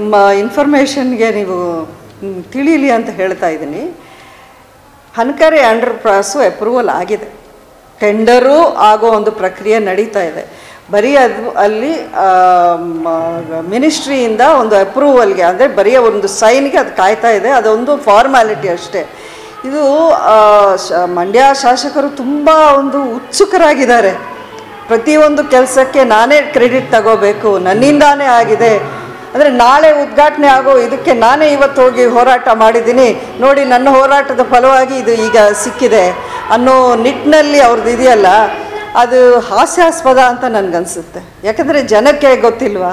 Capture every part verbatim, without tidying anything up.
ನಿಮ್ಮ ಇನ್ಫಾರ್ಮೇಷನ್ಗೆ ನೀವು ತಿಳಿಯಲಿ ಅಂತ ಹೇಳ್ತಾ ಇದ್ದೀನಿ. ಹನ್ಕರೆ ಅಂಡರ್ ಪಾಸು ಅಪ್ರೂವಲ್ ಆಗಿದೆ, ಟೆಂಡರು ಆಗೋ ಒಂದು ಪ್ರಕ್ರಿಯೆ ನಡೀತಾ ಇದೆ. ಬರೀ ಅದು ಅಲ್ಲಿ ಮಿನಿಸ್ಟ್ರಿಯಿಂದ ಒಂದು ಅಪ್ರೂವಲ್ಗೆ, ಅಂದರೆ ಬರೀ ಒಂದು ಸೈನ್ಗೆ ಅದು ಕಾಯ್ತಾ ಇದೆ, ಅದೊಂದು ಫಾರ್ಮ್ಯಾಲಿಟಿ ಅಷ್ಟೇ. ಇದು ಮಂಡ್ಯ ಶಾಸಕರು ತುಂಬ ಒಂದು ಉತ್ಸುಕರಾಗಿದ್ದಾರೆ. ಪ್ರತಿಯೊಂದು ಕೆಲಸಕ್ಕೆ ನಾನೇ ಕ್ರೆಡಿಟ್ ತಗೋಬೇಕು, ನನ್ನಿಂದಾನೇ ಆಗಿದೆ, ಅಂದರೆ ನಾಳೆ ಉದ್ಘಾಟನೆ ಆಗೋ ಇದಕ್ಕೆ ನಾನೇ ಇವತ್ತು ಹೋಗಿ ಹೋರಾಟ ಮಾಡಿದ್ದೀನಿ ನೋಡಿ, ನನ್ನ ಹೋರಾಟದ ಫಲವಾಗಿ ಇದು ಈಗ ಸಿಕ್ಕಿದೆ ಅನ್ನೋ ನಿಟ್ಟಿನಲ್ಲಿ ಅವ್ರದ್ದು ಇದೆಯಲ್ಲ, ಅದು ಹಾಸ್ಯಾಸ್ಪದ ಅಂತ ನನಗನ್ಸುತ್ತೆ. ಯಾಕಂದರೆ ಜನಕ್ಕೆ ಗೊತ್ತಿಲ್ವಾ,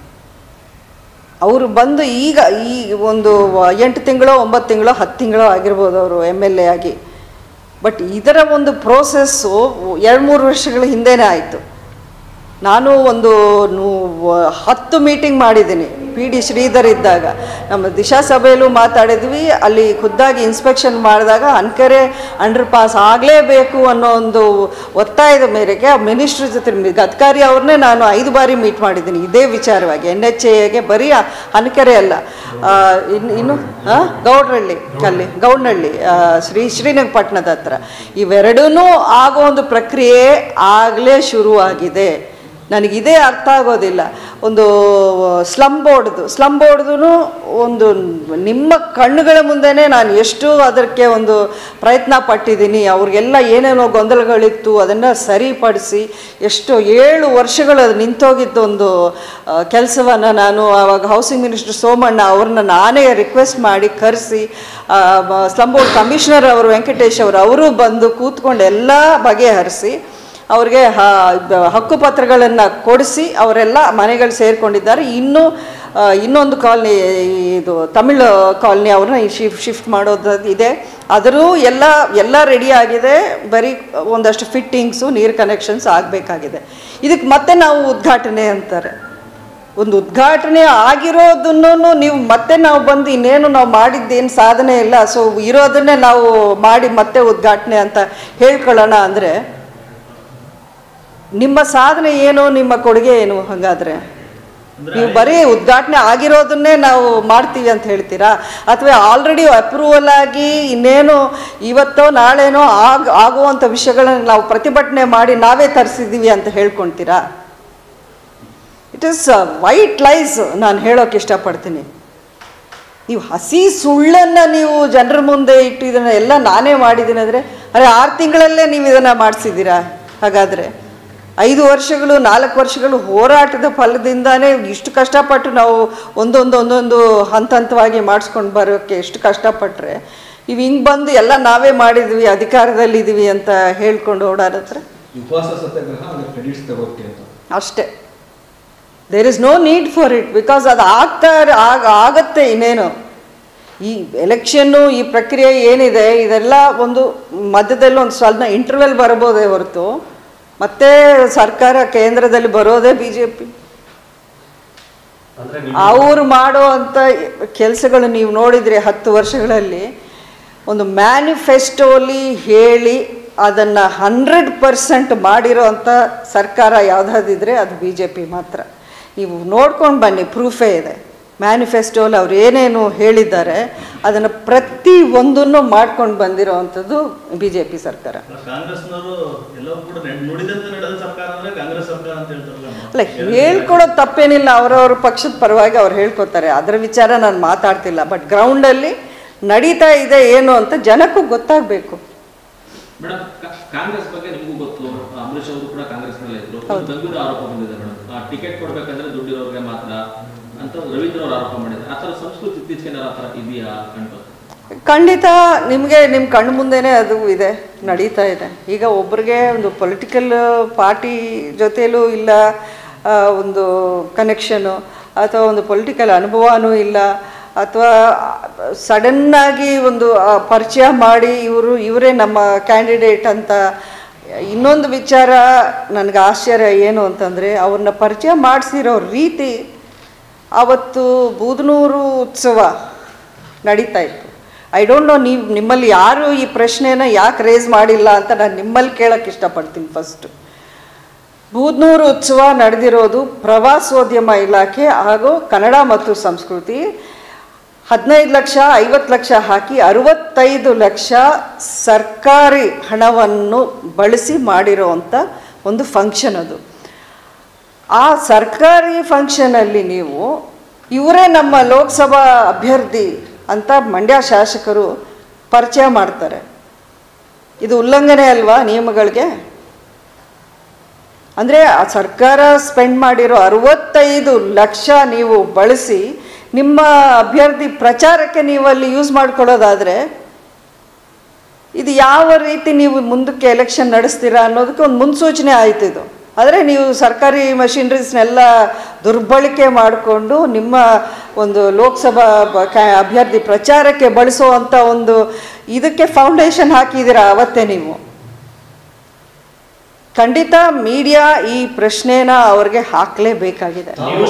ಅವರು ಬಂದು ಈಗ ಈ ಒಂದು ಎಂಟು ತಿಂಗಳೋ ಒಂಬತ್ತು ತಿಂಗಳೋ ಹತ್ತು ತಿಂಗಳೋ ಆಗಿರ್ಬೋದು ಅವರು ಎಮ್ ಎಲ್ ಎ ಆಗಿ. ಬಟ್ ಇದರ ಒಂದು ಪ್ರೋಸೆಸ್ಸು ಎರಡು ಮೂರು ವರ್ಷಗಳ ಹಿಂದೆನೇ ಆಯಿತು. ನಾನು ಒಂದು ಹತ್ತು ಮೀಟಿಂಗ್ ಮಾಡಿದ್ದೀನಿ ಪಿ ಡಿ ಶ್ರೀಧರ್ ಇದ್ದಾಗ, ನಮ್ಮ ದಿಶಾ ಸಭೆಯಲ್ಲೂ ಮಾತಾಡಿದ್ವಿ. ಅಲ್ಲಿ ಖುದ್ದಾಗಿ ಇನ್ಸ್ಪೆಕ್ಷನ್ ಮಾಡಿದಾಗ ಹನ್ಕೆರೆ ಅಂಡರ್ ಪಾಸ್ ಆಗಲೇಬೇಕು ಅನ್ನೋ ಒಂದು ಒತ್ತಾಯದ ಮೇರೆಗೆ ಮಿನಿಸ್ಟ್ರ್ ಜೊತೆ ಗಡ್ಕರಿ ಅವ್ರನ್ನೇ ನಾನು ಐದು ಬಾರಿ ಮೀಟ್ ಮಾಡಿದ್ದೀನಿ ಇದೇ ವಿಚಾರವಾಗಿ. ಎನ್ ಎಚ್ ಎಗೆ ಬರೀ ಹನ್ಕೆರೆ ಅಲ್ಲ, ಇನ್ನು ಇನ್ನು ಗೌಡ್ರಳ್ಳಿ ಅಲ್ಲಿ ಗೌಡ್ನಹಳ್ಳಿ ಶ್ರೀ ಶ್ರೀರಂಗಪಟ್ಟಣದ ಹತ್ರ ಇವೆರಡೂ ಆಗೋ ಒಂದು ಪ್ರಕ್ರಿಯೆ ಆಗಲೇ ಶುರುವಾಗಿದೆ. ನನಗಿದೇ ಅರ್ಥ ಆಗೋದಿಲ್ಲ. ಒಂದು ಸ್ಲಮ್ ಬೋರ್ಡ್ದು ಸ್ಲಮ್ ಬೋರ್ಡ್ದು ಒಂದು ನಿಮ್ಮ ಕಣ್ಣುಗಳ ಮುಂದೆನೇ ನಾನು ಎಷ್ಟು ಅದಕ್ಕೆ ಒಂದು ಪ್ರಯತ್ನ ಪಟ್ಟಿದ್ದೀನಿ. ಅವ್ರಿಗೆಲ್ಲ ಏನೇನೋ ಗೊಂದಲಗಳಿತ್ತು, ಅದನ್ನು ಸರಿಪಡಿಸಿ ಎಷ್ಟು ಏಳು ವರ್ಷಗಳು ಅದು ನಿಂತೋಗಿದ್ದು ಒಂದು ಕೆಲಸವನ್ನು ನಾನು ಆವಾಗ ಹೌಸಿಂಗ್ ಮಿನಿಸ್ಟರ್ ಸೋಮಣ್ಣ ಅವ್ರನ್ನ ನಾನೇ ರಿಕ್ವೆಸ್ಟ್ ಮಾಡಿ ಕರೆಸಿ, ಸ್ಲಮ್ ಬೋರ್ಡ್ ಕಮಿಷನರ್ ಅವರು ವೆಂಕಟೇಶ್ ಅವರು ಅವರು ಬಂದು ಕೂತ್ಕೊಂಡು ಎಲ್ಲ ಬಗೆಹರಿಸಿ ಅವ್ರಿಗೆ ಹಕ್ಕುಪತ್ರಗಳನ್ನು ಕೊಡಿಸಿ ಅವರೆಲ್ಲ ಮನೆಗಳು ಸೇರಿಕೊಂಡಿದ್ದಾರೆ. ಇನ್ನೂ ಇನ್ನೊಂದು ಕಾಲನಿ, ಇದು ತಮಿಳು ಕಾಲನಿ ಅವ್ರನ್ನ ಶಿಫ್ಟ್ ಶಿಫ್ಟ್ ಮಾಡೋದು ಇದೆ. ಆದರೂ ಎಲ್ಲ ಎಲ್ಲ ರೆಡಿ ಆಗಿದೆ, ಬರೀ ಒಂದಷ್ಟು ಫಿಟ್ಟಿಂಗ್ಸು ನೀರು ಕನೆಕ್ಷನ್ಸ್ ಆಗಬೇಕಾಗಿದೆ. ಇದಕ್ಕೆ ಮತ್ತೆ ನಾವು ಉದ್ಘಾಟನೆ ಅಂತಾರೆ. ಒಂದು ಉದ್ಘಾಟನೆ ಆಗಿರೋದನ್ನು ನೀವು ಮತ್ತೆ ನಾವು ಬಂದು ಇನ್ನೇನು ನಾವು ಮಾಡಿದ್ದೇನು ಸಾಧನೆ ಇಲ್ಲ, ಸೊ ಇರೋದನ್ನೇ ನಾವು ಮಾಡಿ ಮತ್ತೆ ಉದ್ಘಾಟನೆ ಅಂತ ಹೇಳ್ಕೊಳ್ಳೋಣ ಅಂದರೆ ನಿಮ್ಮ ಸಾಧನೆ ಏನು, ನಿಮ್ಮ ಕೊಡುಗೆ ಏನು? ಹಾಗಾದರೆ ನೀವು ಬರೀ ಉದ್ಘಾಟನೆ ಆಗಿರೋದನ್ನೇ ನಾವು ಮಾಡ್ತೀವಿ ಅಂತ ಹೇಳ್ತೀರಾ, ಅಥವಾ ಆಲ್ರೆಡಿ ಅಪ್ರೂವಲ್ ಆಗಿ ಇನ್ನೇನು ಇವತ್ತೋ ನಾಳೆನೋ ಆಗ ಆಗುವಂಥ ವಿಷಯಗಳನ್ನ ನಾವು ಪ್ರತಿಭಟನೆ ಮಾಡಿ ನಾವೇ ತರಿಸಿದ್ದೀವಿ ಅಂತ ಹೇಳ್ಕೊಳ್ತೀರಾ? It is white lies. ನಾನು ಹೇಳೋಕೆ ಇಷ್ಟಪಡ್ತೀನಿ. ನೀವು ಹಸಿ ಸುಳ್ಳನ್ನು ನೀವು ಜನರ ಮುಂದೆ ಇಟ್ಟು ಇದನ್ನು ಎಲ್ಲ ನಾನೇ ಮಾಡಿದ್ದೀನಿ ಅಂದರೆ, ಅರೆ ಆರು ತಿಂಗಳಲ್ಲೇ ನೀವು ಇದನ್ನು ಮಾಡಿಸಿದ್ದೀರಾ? ಹಾಗಾದರೆ ಐದು ವರ್ಷಗಳು ನಾಲ್ಕು ವರ್ಷಗಳು ಹೋರಾಟದ ಫಲದಿಂದಾನೇ ಇಷ್ಟು ಕಷ್ಟಪಟ್ಟು ನಾವು ಒಂದೊಂದು ಒಂದೊಂದು ಹಂತ ಹಂತವಾಗಿ ಮಾಡಿಸ್ಕೊಂಡು ಬರೋಕ್ಕೆ ಎಷ್ಟು ಕಷ್ಟಪಟ್ಟರೆ, ನೀವು ಹಿಂಗೆ ಬಂದು ಎಲ್ಲ ನಾವೇ ಮಾಡಿದ್ವಿ ಅಧಿಕಾರದಲ್ಲಿದ್ದೀವಿ ಅಂತ ಹೇಳ್ಕೊಂಡು ಓಡಾಡತ್ರ ಅಷ್ಟೇ. There is no need for it, because ಅದು ಆಗ್ತಾ ಆಗ ಆಗತ್ತೆ. ಇನ್ನೇನು ಈ ಎಲೆಕ್ಷನ್ನು ಈ ಪ್ರಕ್ರಿಯೆ ಏನಿದೆ ಇದೆಲ್ಲ ಒಂದು ಮಧ್ಯದಲ್ಲಿ ಒಂದು ಸ್ವಲ್ಪ ಇಂಟರ್ವೆಲ್ ಬರಬಹುದೇ ಹೊರತು ಮತ್ತೆ ಸರ್ಕಾರ ಕೇಂದ್ರದಲ್ಲಿ ಬರೋದೇ ಬಿ ಜೆ ಪಿ. ಅವರು ಮಾಡೋ ಅಂಥ ಕೆಲಸಗಳು ನೀವು ನೋಡಿದರೆ ಹತ್ತು ವರ್ಷಗಳಲ್ಲಿ ಒಂದು ಮ್ಯಾನಿಫೆಸ್ಟೋಲಿ ಹೇಳಿ ಅದನ್ನು ಹಂಡ್ರೆಡ್ ಪರ್ಸೆಂಟ್ ಮಾಡಿರೋ ಅಂಥ ಸರ್ಕಾರ ಯಾವುದಾದಿದ್ರೆ ಅದು ಬಿ ಜೆ ಪಿ ಮಾತ್ರ. ನೀವು ನೋಡ್ಕೊಂಡು ಬನ್ನಿ, ಪ್ರೂಫೇ ಇದೆ. ಮ್ಯಾನಿಫೆಸ್ಟೋಲಿ ಅವ್ರು ಏನೇನು ಹೇಳಿದ್ದಾರೆ ಅದನ್ನು ಪ್ರತಿ ಒಂದನ್ನು ಮಾಡ್ಕೊಂಡು ಬಂದಿರೋ ಅಂಥದ್ದು ಬಿ ಜೆ ಪಿ ಸರ್ಕಾರ. ಅಲ್ಲ, ಹೇಳ್ಕೊಡೋದು ತಪ್ಪೇನಿಲ್ಲ, ಅವರವ್ರ ಪಕ್ಷದ ಪರವಾಗಿ ಅವ್ರು ಹೇಳ್ಕೊತಾರೆ, ಅದರ ವಿಚಾರ ನಾನು ಮಾತಾಡ್ತಿಲ್ಲ. ಬಟ್ ಗ್ರೌಂಡಲ್ಲಿ ನಡೀತಾ ಇದೆ ಏನು ಅಂತ ಜನಕ್ಕೂ ಗೊತ್ತಾಗಬೇಕು. ಕಾಂಗ್ರೆಸ್ ಬಗ್ಗೆ ನಿಮಗೂ ಗೊತ್ತು, ಅಂಬರೀಶ್ ಅವರು ಕೂಡ ಕಾಂಗ್ರೆಸ್ನಲ್ಲೇ ಇದ್ರು. ಗಂಭೀರ ಆರೋಪ ಬಂದಿದೆ ಮೇಡಮ್, ಟಿಕೆಟ್ ಕೊಡ್ಬೇಕಂದ್ರೆ ದುಡ್ಡಿರೋರಿಗೆ ಮಾತ್ರ ಅಂತ ರವೀಂದ್ರ ಅವರು ಆರೋಪ ಮಾಡಿದ್ದಾರೆ. ಆ ಥರ ಸಂಸ್ಕೃತಿ ಇತ್ತೀಚೆಗೆ ಆ ಥರ ಇದೆಯಾ ಕಂಡು? ಖಂಡಿತ ನಿಮಗೆ ನಿಮ್ಮ ಕಣ್ಣು ಮುಂದೆನೇ ಅದು ಇದೆ, ನಡೀತಾ ಇದೆ. ಈಗ ಒಬ್ರಿಗೆ ಒಂದು ಪೊಲಿಟಿಕಲ್ ಪಾರ್ಟಿ ಜೊತೆಲೂ ಇಲ್ಲ ಒಂದು ಕನೆಕ್ಷನು, ಅಥವಾ ಒಂದು ಪೊಲಿಟಿಕಲ್ ಅನುಭವನೂ ಇಲ್ಲ, ಅಥವಾ ಸಡನ್ನಾಗಿ ಒಂದು ಪರಿಚಯ ಮಾಡಿ ಇವರು ಇವರೇ ನಮ್ಮ ಕ್ಯಾಂಡಿಡೇಟ್ ಅಂತ. ಇನ್ನೊಂದು ವಿಚಾರ ನನಗೆ ಆಶ್ಚರ್ಯ ಏನು ಅಂತಂದರೆ, ಅವ್ರನ್ನ ಪರಿಚಯ ಮಾಡಿಸಿರೋ ರೀತಿ. ಆವತ್ತು ಬೂದನೂರು ಉತ್ಸವ ನಡೀತಾ ಇತ್ತು. ಐ ಡೋಂಟ್ ನೋ, ನೀವು ನಿಮ್ಮಲ್ಲಿ ಯಾರು ಈ ಪ್ರಶ್ನೆನ ಯಾಕೆ ರೇಸ್ ಮಾಡಿಲ್ಲ ಅಂತ ನಾನು ನಿಮ್ಮಲ್ಲಿ ಕೇಳೋಕ್ಕೆ ಇಷ್ಟಪಡ್ತೀನಿ. ಫಸ್ಟು ಬೂದ್ನೂರು ಉತ್ಸವ ನಡೆದಿರೋದು ಪ್ರವಾಸೋದ್ಯಮ ಇಲಾಖೆ ಹಾಗೂ ಕನ್ನಡ ಮತ್ತು ಸಂಸ್ಕೃತಿ ಹದಿನೈದು ಲಕ್ಷ ಐವತ್ತು ಲಕ್ಷ ಹಾಕಿ ಅರವತ್ತೈದು ಲಕ್ಷ ಸರ್ಕಾರಿ ಹಣವನ್ನು ಬಳಸಿ ಮಾಡಿರೋವಂಥ ಒಂದು ಫಂಕ್ಷನ್ ಅದು. ಆ ಸರ್ಕಾರಿ ಫಂಕ್ಷನಲ್ಲಿ ನೀವು ಇವರೇ ನಮ್ಮ ಲೋಕಸಭಾ ಅಭ್ಯರ್ಥಿ ಅಂತ ಮಂಡ್ಯ ಶಾಸಕರು ಪರಿಚಯ ಮಾಡ್ತಾರೆ. ಇದು ಉಲ್ಲಂಘನೆ ಅಲ್ವಾ ನಿಯಮಗಳಿಗೆ? ಅಂದರೆ ಆ ಸರ್ಕಾರ ಸ್ಪೆಂಡ್ ಮಾಡಿರೋ ಅರವತ್ತೈದು ಲಕ್ಷ ನೀವು ಬಳಸಿ ನಿಮ್ಮ ಅಭ್ಯರ್ಥಿ ಪ್ರಚಾರಕ್ಕೆ ನೀವು ಅಲ್ಲಿ ಯೂಸ್ ಮಾಡ್ಕೊಳ್ಳೋದಾದರೆ ಇದು ಯಾವ ರೀತಿ ನೀವು ಮುಂದಕ್ಕೆ ಎಲೆಕ್ಷನ್ ನಡೆಸ್ತೀರಾ ಅನ್ನೋದಕ್ಕೆ ಒಂದು ಮುನ್ಸೂಚನೆ ಆಯಿತು ಇದು. ಆದರೆ ನೀವು ಸರ್ಕಾರಿ ಮಷಿನರೀಸ್ನೆಲ್ಲ ದುರ್ಬಳಕೆ ಮಾಡಿಕೊಂಡು ನಿಮ್ಮ ಒಂದು ಲೋಕಸಭಾ ಅಭ್ಯರ್ಥಿ ಪ್ರಚಾರಕ್ಕೆ ಬಳಸುವಂಥ ಒಂದು ಇದಕ್ಕೆ ಫೌಂಡೇಶನ್ ಹಾಕಿದ್ದೀರಾ ಅವತ್ತೇ ನೀವು. ಖಂಡಿತ ಮೀಡಿಯಾ ಈ ಪ್ರಶ್ನೆನ ಅವ್ರಿಗೆ ಹಾಕಲೇಬೇಕಾಗಿದೆ.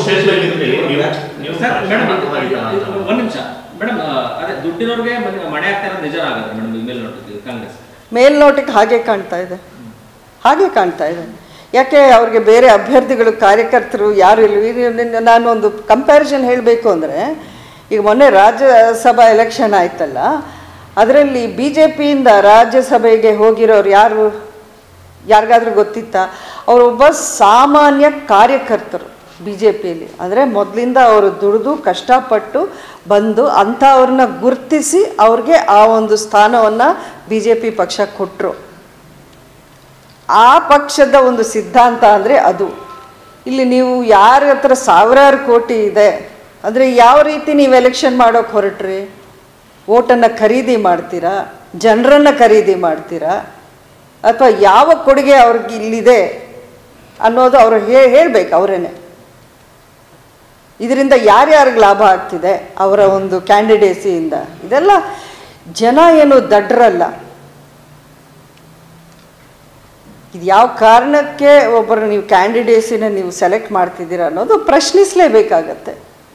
ಒಂದು ನಿಮಿಷ ಮೇಡಮ್, ಅದೇ ದುಡ್ಡಿನವ್ರಿಗೆ ಮನೆ ಆಗ್ತಾ ಇರೋದು ನಿಜ ಆಗುತ್ತೆ ಮೇಡಮ್ ಮೇಲ್ನೋಟಕ್ಕೆ ಕಾಂಗ್ರೆಸ್ ಮೇಲ್ನೋಟಕ್ಕೆ ಹಾಗೆ ಕಾಣ್ತಾ ಇದೆ, ಹಾಗೆ ಕಾಣ್ತಾ ಇದೆ. ಯಾಕೆ ಅವ್ರಿಗೆ ಬೇರೆ ಅಭ್ಯರ್ಥಿಗಳು ಕಾರ್ಯಕರ್ತರು ಯಾರು ಇಲ್ಲ. ನಾನು ಒಂದು ಕಂಪ್ಯಾರಿಸನ್ ಹೇಳಬೇಕು ಅಂದರೆ, ಈಗ ಮೊನ್ನೆ ರಾಜ್ಯಸಭಾ ಎಲೆಕ್ಷನ್ ಆಯ್ತಲ್ಲ, ಅದರಲ್ಲಿ ಬಿ ಜೆ ಪಿಯಿಂದ ರಾಜ್ಯಸಭೆಗೆ ಹೋಗಿರೋರು ಯಾರು ಯಾರಿಗಾದ್ರೂ ಗೊತ್ತಿತ್ತಾ? ಅವರೊಬ್ಬ ಸಾಮಾನ್ಯ ಕಾರ್ಯಕರ್ತರು ಬಿ ಜೆ ಪಿಯಲ್ಲಿ. ಅಂದರೆ ಮೊದಲಿಂದ ಅವರು ದುಡಿದು ಕಷ್ಟಪಟ್ಟು ಬಂದು ಅಂಥವ್ರನ್ನ ಗುರುತಿಸಿ ಅವ್ರಿಗೆ ಆ ಒಂದು ಸ್ಥಾನವನ್ನು ಬಿ ಜೆ ಪಿ ಪಕ್ಷ ಕೊಟ್ಟರು. ಆ ಪಕ್ಷದ ಒಂದು ಸಿದ್ಧಾಂತ ಅಂದರೆ ಅದು. ಇಲ್ಲಿ ನೀವು ಯಾರ ಹತ್ರ ಸಾವಿರಾರು ಕೋಟಿ ಇದೆ ಅಂದರೆ ಯಾವ ರೀತಿ ನೀವು ಎಲೆಕ್ಷನ್ ಮಾಡೋಕ್ಕೆ ಹೊರಟ್ರಿ? ಓಟನ್ನು ಖರೀದಿ ಮಾಡ್ತೀರಾ, ಜನರನ್ನು ಖರೀದಿ ಮಾಡ್ತೀರಾ, ಅಥವಾ ಯಾವ ಕೊಡುಗೆ ಅವ್ರಿಗೆ ಇಲ್ಲಿದೆ ಅನ್ನೋದು ಅವರು ಹೇ ಹೇಳಬೇಕು ಅವರೇನೆ. ಇದರಿಂದ ಯಾರ್ಯಾರಿಗೆ ಲಾಭ ಆಗ್ತಿದೆ ಅವರ ಒಂದು ಕ್ಯಾಂಡಿಡೇಸಿಯಿಂದ, ಇದೆಲ್ಲ ಜನ ಏನು ದಡ್ರಲ್ಲ. ಇದು ಯಾವ ಕಾರಣಕ್ಕೆ ಒಬ್ಬರು ನೀವು ಕ್ಯಾಂಡಿಡೇಸಿನ ನೀವು ಸೆಲೆಕ್ಟ್ ಮಾಡ್ತಿದ್ದೀರಾ ಅನ್ನೋದು ಪ್ರಶ್ನಿಸಲೇಬೇಕಾಗತ್ತೆ.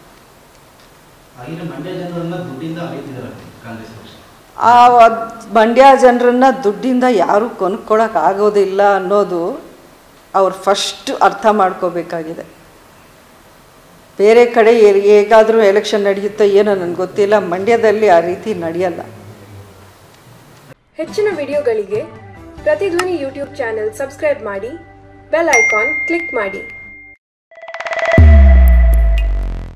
ಆ ಮಂಡ್ಯ ಜನರನ್ನ ದುಡ್ಡಿಂದ ಯಾರೂ ಕೊಂಡ್ಕೊಳ್ಳೋಕೆ ಆಗೋದಿಲ್ಲ ಅನ್ನೋದು ಅವ್ರು ಫಸ್ಟ್ ಅರ್ಥ ಮಾಡ್ಕೋಬೇಕಾಗಿದೆ. ಬೇರೆ ಕಡೆ ಹೇಗಾದರೂ ಎಲೆಕ್ಷನ್ ನಡೆಯುತ್ತೋ ಏನೋ ನನಗೆ ಗೊತ್ತಿಲ್ಲ, ಮಂಡ್ಯದಲ್ಲಿ ಆ ರೀತಿ ನಡೆಯಲ್ಲ. ಹೆಚ್ಚಿನ ವಿಡಿಯೋಗಳಿಗೆ ಪ್ರತಿಧ್ವನಿ ಯೂಟ್ಯೂಬ್ ಚಾನೆಲ್ ಸಬ್ಸ್ಕ್ರೈಬ್ ಮಾಡಿ, ಬೆಲ್ ಐಕಾನ್ ಕ್ಲಿಕ್ ಮಾಡಿ.